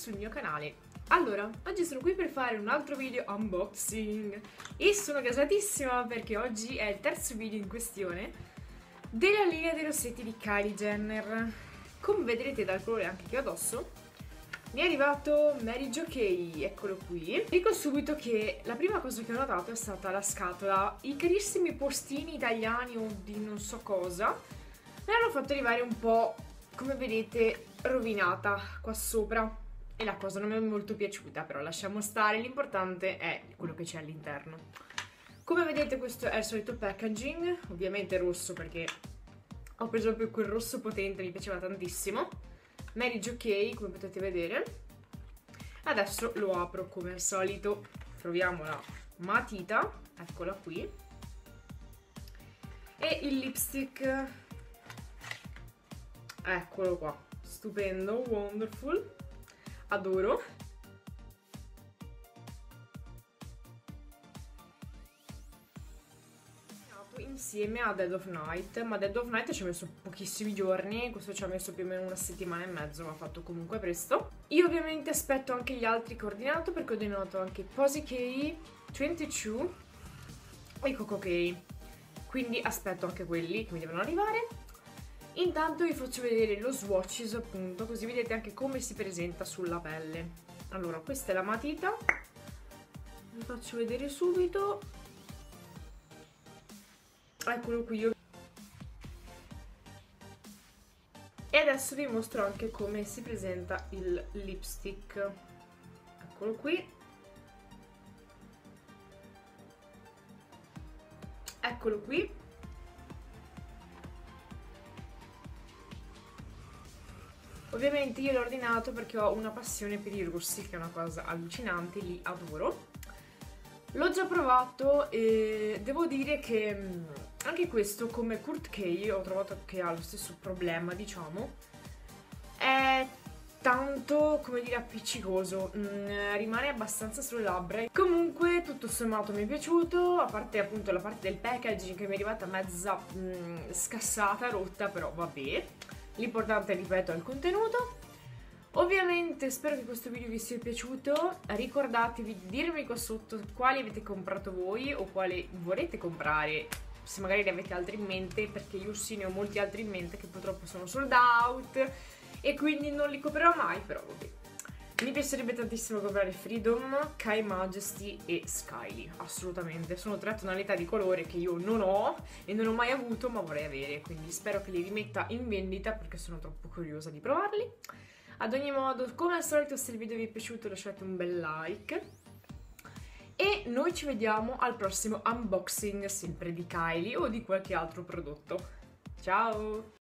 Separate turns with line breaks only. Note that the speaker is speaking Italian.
sul mio canale. Allora, oggi sono qui per fare un altro video unboxing e sono gasatissima perché oggi è il terzo video in questione della linea dei rossetti di Kylie Jenner. Come vedrete dal colore anche che ho addosso, mi è arrivato Mary Jo Kay, eccolo qui. Dico subito che la prima cosa che ho notato è stata la scatola. I carissimi postini italiani o di non so cosa me l'hanno fatto arrivare un po', come vedete, rovinata qua sopra. E la cosa non mi è molto piaciuta, però lasciamo stare, l'importante è quello che c'è all'interno. Come vedete questo è il solito packaging, ovviamente rosso perché ho preso proprio quel rosso potente, mi piaceva tantissimo. Mary Jo Kay, come potete vedere. Adesso lo apro come al solito, troviamo la matita, eccola qui, e il lipstick, eccolo qua, stupendo, wonderful, adoro. Insieme a Dead of Night, ma Dead of Night ci ha messo pochissimi giorni, questo ci ha messo più o meno una settimana e mezzo, ma fatto comunque presto. Io ovviamente aspetto anche gli altri che ho ordinato, perché ho ordinato anche Posy K, 22 e Coco K, quindi aspetto anche quelli che mi devono arrivare. Intanto vi faccio vedere lo swatches, appunto, così vedete anche come si presenta sulla pelle. Allora, questa è la matita, vi faccio vedere subito. Eccolo qui. E adesso vi mostro anche come si presenta il lipstick. Eccolo qui. Eccolo qui. Ovviamente io l'ho ordinato perché ho una passione per i rossi, che è una cosa allucinante, li adoro. L'ho già provato e devo dire che anche questo, come Kurt K, ho trovato che ha lo stesso problema, diciamo. È tanto, come dire, appiccicoso, rimane abbastanza sulle labbra. Comunque, tutto sommato mi è piaciuto, a parte appunto la parte del packaging che mi è arrivata mezza scassata, rotta, però vabbè. L'importante, ripeto, è il contenuto. Ovviamente spero che questo video vi sia piaciuto, ricordatevi di dirmi qua sotto quali avete comprato voi o quali volete comprare, se magari ne avete altri in mente, perché io sì ne ho molti altri in mente che purtroppo sono sold out e quindi non li comprerò mai, però vabbè. Mi piacerebbe tantissimo comprare Freedom, Kai Majesty e Skyly, assolutamente, sono tre tonalità di colore che io non ho e non ho mai avuto ma vorrei avere, quindi spero che li rimetta in vendita perché sono troppo curiosa di provarli. Ad ogni modo, come al solito, se il video vi è piaciuto lasciate un bel like e noi ci vediamo al prossimo unboxing, sempre di Kylie o di qualche altro prodotto. Ciao!